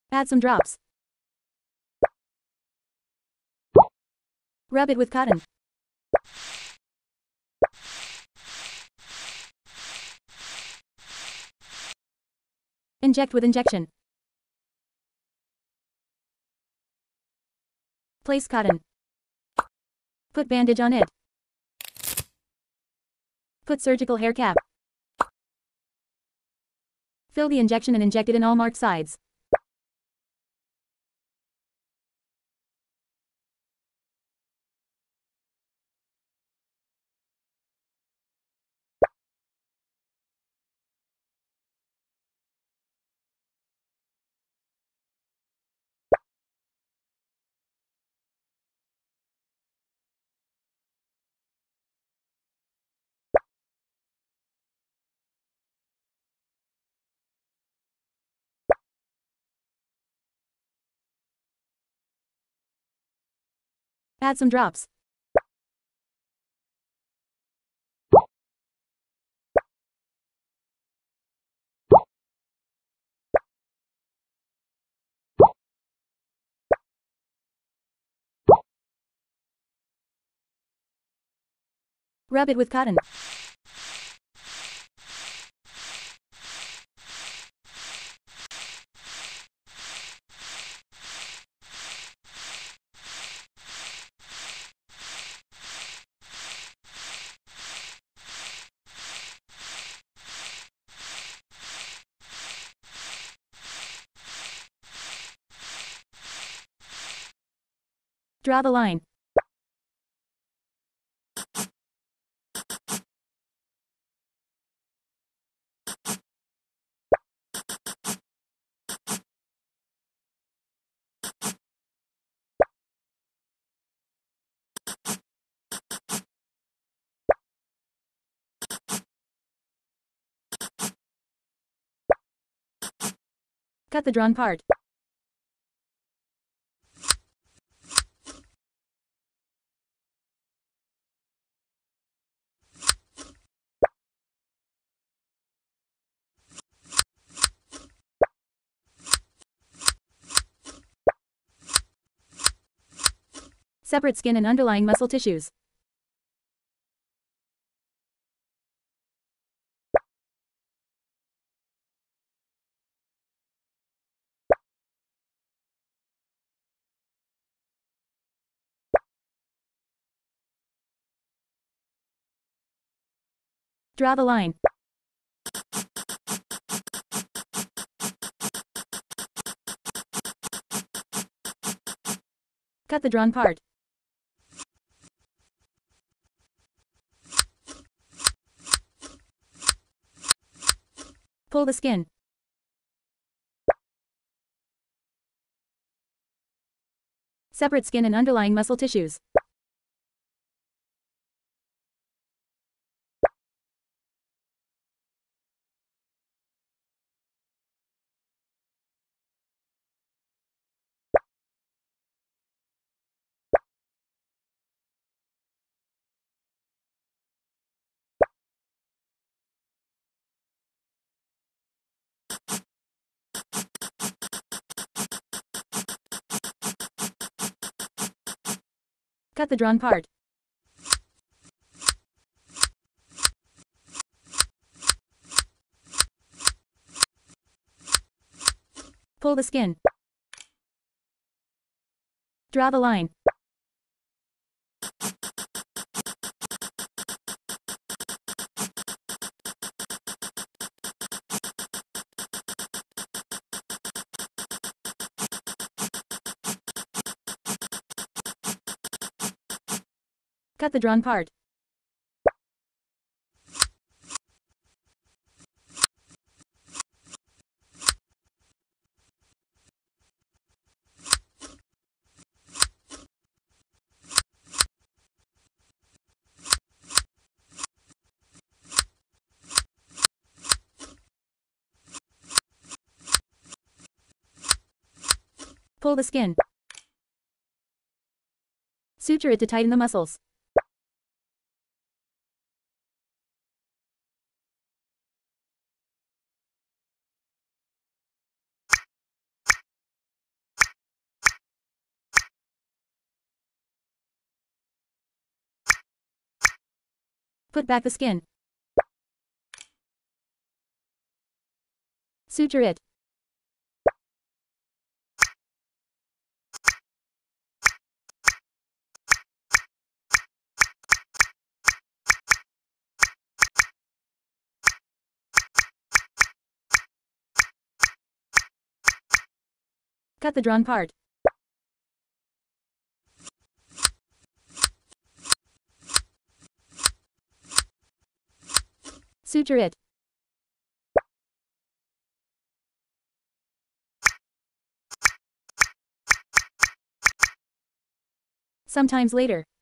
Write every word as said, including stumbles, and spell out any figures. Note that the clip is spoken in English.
Add some drops. Rub it with cotton. Inject with injection. Place cotton. Put bandage on it. Put surgical hair cap. Fill the injection and inject it in all marked sides. Add some drops. Rub it with cotton. Draw the line. Cut the drawn part. Separate skin and underlying muscle tissues. Draw the line. Cut the drawn part. Pull the skin. Separate skin and underlying muscle tissues. Cut the drawn part. Pull the skin. Draw the line. Cut the drawn part. Pull the skin. Suture it to tighten the muscles. Put back the skin. Suture it. Cut the drawn part. Suture it. Sometimes later.